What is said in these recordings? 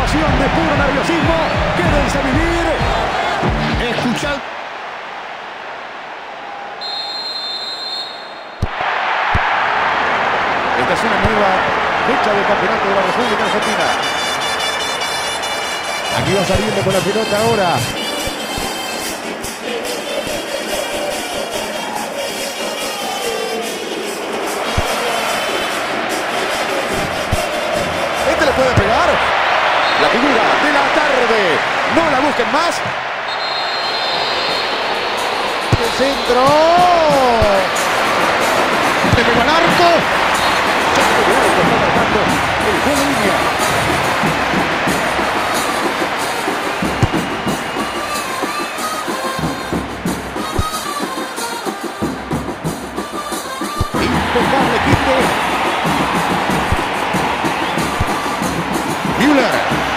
situación de puro nerviosismo. Quédense a vivir. Escuchad. Esta es una nueva fecha del campeonato de la República Argentina. Aquí va saliendo con la pelota ahora. Este le puede pegar. La figura de la tarde. No la busquen más. El centro. Le pegó al arco. El juego en línea. Impecable quite. Müller.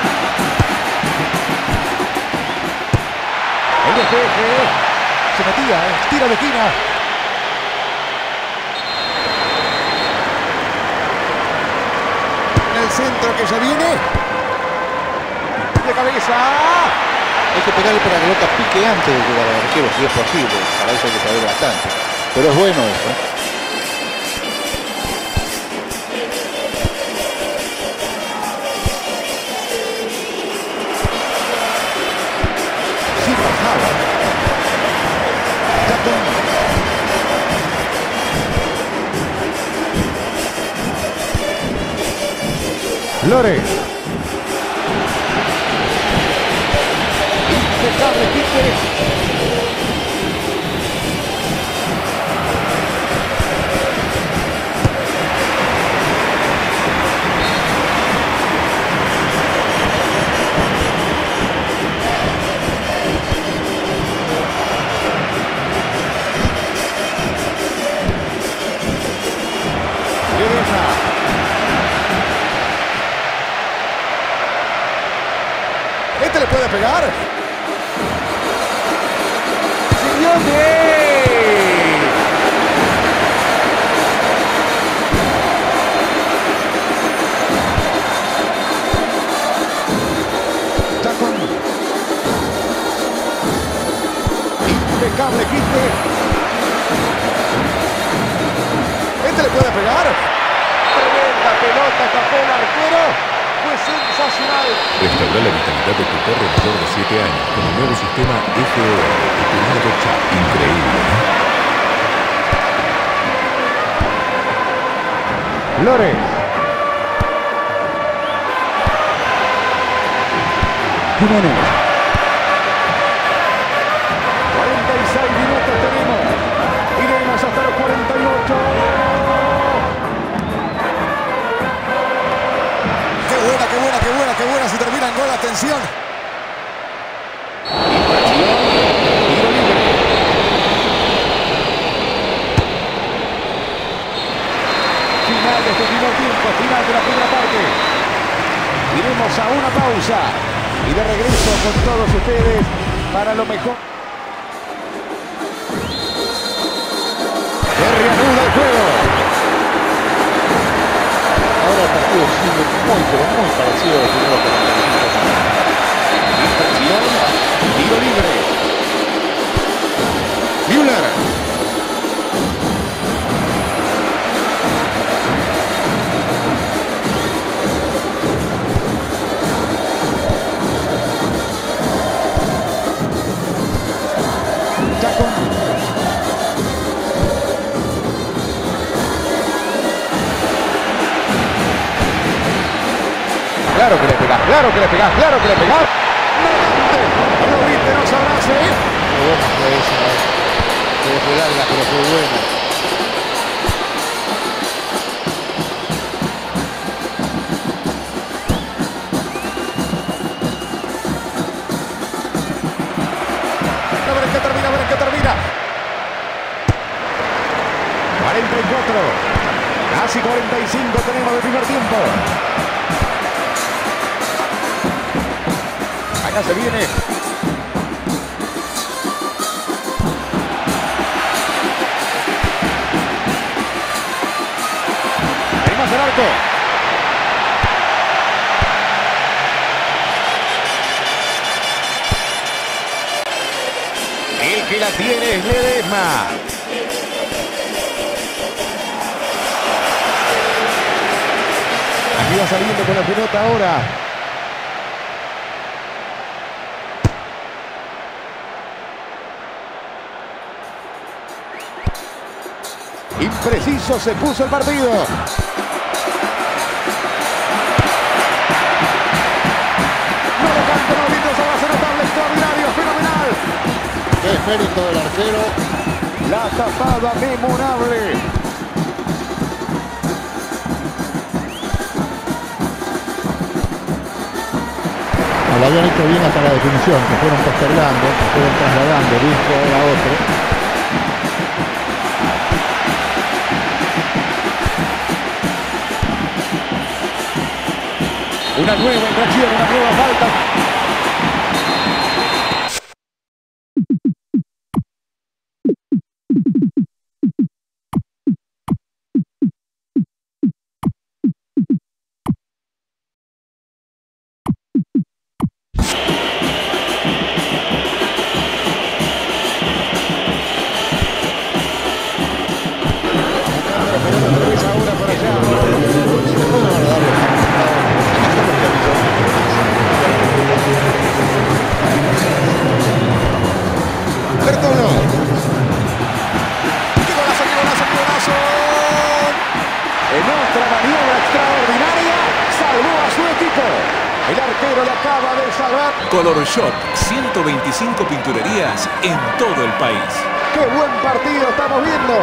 El despeje. Se metía, tira de esquina. El centro que se viene. De cabeza. Hay que pegarle para que la pelota pique antes de llegar al arquero, si es posible. Para eso hay que saber bastante. Pero es bueno eso. Sí pasaba. Lore. Impecable quite. Este le puede pegar. Simeone. Chacón. Impecable quite. Este le puede pegar. Tremenda pelota, tapó el arquero. Fue sensacional. Restaura la vitalidad de tu perro mayor de 7 años con el nuevo sistema FOR de Purina Dog. Increíble, ¿eh? Lore. Jiménez. 46 minutos tenemos. Iremos hasta los 48. Qué buena, se termina en gol, atención. Tiro libre. Final de este primer tiempo, final de la primera parte. Iremos a una pausa y de regreso con todos ustedes para lo mejor. Se reanuda el juego. Ahora el partido sigue muy, pero muy parecido a los primeros 45 minutos. Infracción, tiro libre. Müller. Chacón. Claro que le pegás, claro que le pegás, claro que le pegás. Lo viste, no sabrás, ¿eh? Qué buena fue esa, fue larga, pero fue buena. A ver en qué termina, a ver en qué termina. 44. Casi 45 tenemos de primer tiempo. Acá se viene. Ahí más el arco. la tiene Ledesma. Aquí va saliendo con la pelota ahora. Impreciso se puso el partido. No le canten los gritos, va a ser notable, extraordinario, fenomenal. Es mérito del arquero. La tapada memorable. Lo habían hecho bien hasta la definición, que fueron postergando, que fueron trasladando de un jugador a otro. Una nueva infracción, una nueva falta. Ahora para allá. Bertolo. ¡Qué golazo, qué golazo, qué golazo! En otra maniobra extraordinaria, salvó a su equipo. El arquero le acaba de salvar. Color Shop, 125 pinturerías en todo el país. ¡Qué buen partido estamos viendo!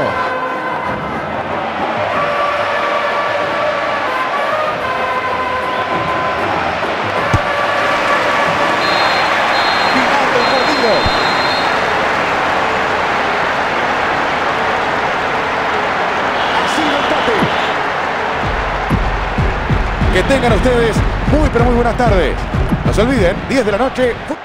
Final del partido. Que tengan ustedes muy pero muy buenas tardes. No se olviden, 10 de la noche.